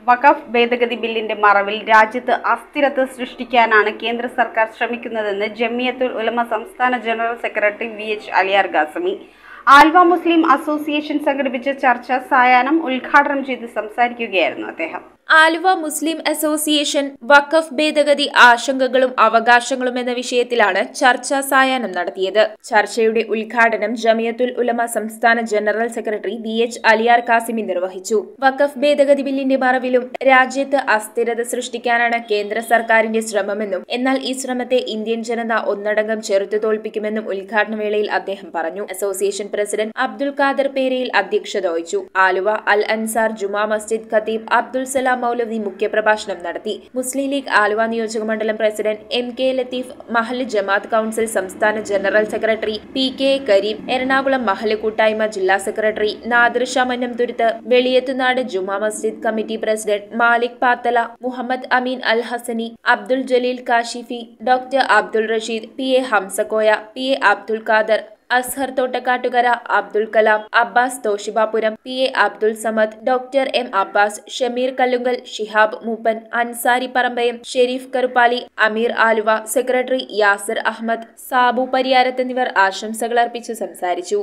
വഖഫ് ഭേദഗതി ബില്ലിന്റെ മറവിൽ രാജ്യത്ത് അസ്ഥിരത സൃഷ്ടിക്കാനാണ് കേന്ദ്ര സർക്കാർ ശ്രമിക്കുന്നതെന്ന് ജമിയത്തുൽ ഉലമ സംസ്ഥാന general secretary VH Aliyar Khasimi Aluva Muslim association സംഘടിപ്പിച്ച ചർച്ചാ സായാഹ്നം ഉദ്ഘാടനം ചെയ്ത് സംസാരിക്കുകയായിരുന്നു അദ്ദേഹം. ആലുവ മുസ്ലിം അസോസിയേഷൻ വഖഫ് ഭേദഗതി ആശങ്കകളും അവകാശങ്ങളും എന്ന വിഷയത്തിലാണ് ചർച്ചാ സായാഹ്നം നടത്തിയത്. ചർച്ചയുടെ ഉദ്ഘാടനം ജമിയത്തുൽ ഉലമ സംസ്ഥാന general secretary VH Aliyar Khasimi നിർവഹിച്ചു. വഖഫ് ഭേദഗതി ബില്ലിന്റെ മറവിലും രാജ്യത്ത് അസ്ഥിരത സൃഷ്ടിക്കാനാണ് കേന്ദ്ര സർക്കാരിന്റെ ശ്രമമെന്നും എന്നാൽ ഈ ശ്രമത്തെ ഇന്ത്യൻ ജനത ഒന്നടങ്കം ചെറുത്തു തോൽപ്പിക്കുമെന്നും ഉദ്ഘാടന വേളയിൽ അദ്ദേഹം പറഞ്ഞു. അസോസിയേഷൻ പ്രസിഡന്റ് അബ്ദുൽ ഖാദർ പേരയിൽ അധ്യക്ഷത വഹിച്ചു. ആലുവ അൽ അൻസാർ ജുമാ മസ്ജിദ് ഖത്തീബ് അബ്ദുൽ സലാം മൗലവി മുഖ്യപ്രഭാഷണം നടത്തി. മുസ്ലിം ലീഗ് ആലുവ നിയോജക മണ്ഡലം പ്രസിഡന്റ് MK ലത്തീഫ്, മഹല്ല് ജമാഅത്ത് കൌൺസിൽ സംസ്ഥാന general secretary PK Kareem, Ernakulam മഹല്ല് കൂട്ടായ്മ ജില്ലാ സെക്രട്ടറി നാദിർ ഷാ മന്നംതുരുത്ത്, വെളിയത്തുനാട് ജുമാ മസ്ജിദ് committee president Malik Pathala, Muhammad Ameen Al Hasani, Abdul Jaleel Kashifi, doctor Abdul Rasheed, PA Hamzakoya, PA Abdul Khader, Azhar Thottakkattukara, Abdul Kalam, Abbas Toshibapuram, PA Abdul Samad, doctor M Abbas, Shameer Kallungal, Shihab Moopan, Ansari Parambayam, Sharif Karuppali, Ameer Aluva, secretary Yasir Ahammed, Sabu Pariyarath എന്നിവർ ആശംസകൾ അർപ്പിച്ച് സംസാരിച്ചു.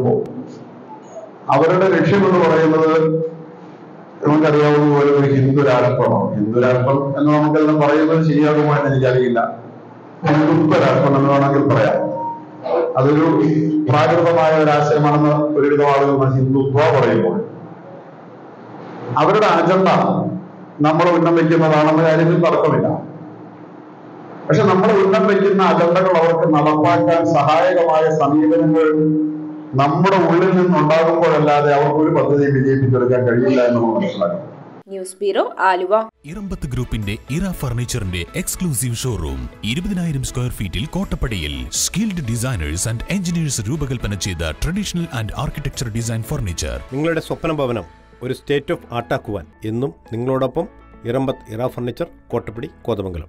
അവരുടെ ലക്ഷ്യം എന്ന് പറയുന്നത് നമുക്കറിയാവുന്ന പോലെ ഒരു ഹിന്ദുരാഷ്ട്രമാണ്. ഹിന്ദുരാഷ്ട്രം എന്ന് നമുക്കെല്ലാം പറയുന്നത് ശരിയാകുമെന്ന് എനിക്കറിയില്ല. ഹിന്ദുത്വരാഷ്ട്രം എന്ന് വേണമെങ്കിൽ പറയാം. അതൊരു പ്രാകൃതമായ ഒരാശയമാണെന്ന് ഒരുവിധം ആളുകൾ ഹിന്ദുത്വ പറയുമ്പോൾ അവരുടെ അജണ്ട നമ്മൾ ഉന്നം വയ്ക്കുന്നതാണെന്ന കാര്യത്തിൽ തർക്കമില്ല. പക്ഷെ നമ്മൾ ഉന്നം വയ്ക്കുന്ന അജണ്ടകൾ അവർക്ക് നടപ്പാക്കാൻ സഹായകമായ സമീപനങ്ങൾ നമ്മുടെ ഉള്ളിൽ നിന്നുണ്ടാകുമ്പോഴല്ലാതെ അവർക്കൊരു പദ്ധതിയും വിജയിപ്പിച്ചെടുക്കാൻ കഴിയില്ല എന്ന് നമ്മൾ മനസ്സിലാക്കണം. News bureau Aluva. ഇറമ്പത്ത് ഗ്രൂപ്പിന്റെ ഇറ ഫർണിച്ചറിന്റെ എക്സ്ക്ലൂസീവ് ഷോറൂം 20,000 സ്ക്വയർ ഫീറ്റിൽ കോട്ടപ്പടിയിൽ. സ്കിൽഡ് ഡിസൈനേഴ്സ് ആൻഡ് എഞ്ചിനീയേഴ്സ് രൂപകൽപ്പന ചെയ്ത traditional and architecture design furniture. നിങ്ങളുടെ സ്വപ്ന ഭവനം ഒരു സ്റ്റേറ്റ് ഓഫ് ആർട്ടാക്കുവാൻ എന്നും നിങ്ങളോടൊപ്പം ഇറമ്പത്ത് ഇറ ഫർണിച്ചർ, കോട്ടപ്പടി, കോതമംഗലം.